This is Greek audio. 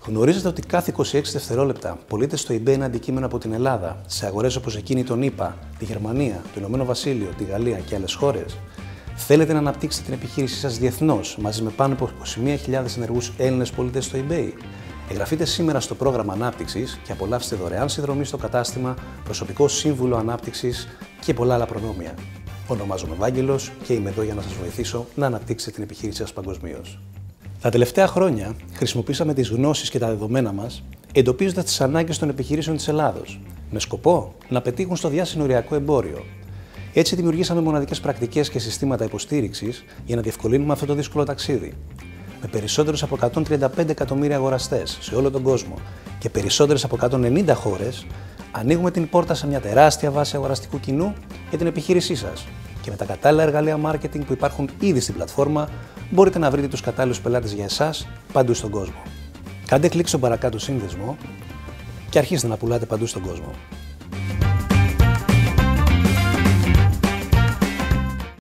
Γνωρίζετε ότι κάθε 26 δευτερόλεπτα πωλείται στο eBay ένα αντικείμενο από την Ελλάδα σε αγορές όπως εκείνη των ΗΠΑ, τη Γερμανία, το Ηνωμένο Βασίλειο, τη Γαλλία και άλλες χώρες? Θέλετε να αναπτύξετε την επιχείρησή σας διεθνώς μαζί με πάνω από 21.000 ενεργούς Έλληνες πολίτες στο eBay? Εγγραφείτε σήμερα στο πρόγραμμα ανάπτυξης και απολαύστε δωρεάν συνδρομή στο κατάστημα, προσωπικό σύμβουλο ανάπτυξης και πολλά άλλα προνόμια. Ονομάζομαι Βάγγελος και είμαι εδώ για να σας βοηθήσω να αναπτύξετε την επιχείρησή σας παγκοσμίως. Τα τελευταία χρόνια χρησιμοποίησαμε τις γνώσεις και τα δεδομένα μας, εντοπίζοντας τις ανάγκες των επιχειρήσεων της Ελλάδος, με σκοπό να πετύχουν στο διασυνοριακό εμπόριο. Έτσι, δημιουργήσαμε μοναδικές πρακτικές και συστήματα υποστήριξης για να διευκολύνουμε αυτό το δύσκολο ταξίδι. Με περισσότερους από 135 εκατομμύρια αγοραστές σε όλο τον κόσμο και περισσότερες από 190 χώρες, ανοίγουμε την πόρτα σε μια τεράστια βάση αγοραστικού κοινού για την επιχείρησή σας. Και με τα κατάλληλα εργαλεία marketing που υπάρχουν ήδη στην πλατφόρμα, μπορείτε να βρείτε τους κατάλληλους πελάτες για εσάς παντού στον κόσμο. Κάντε κλικ στον παρακάτω σύνδεσμο και αρχίστε να πουλάτε παντού στον κόσμο.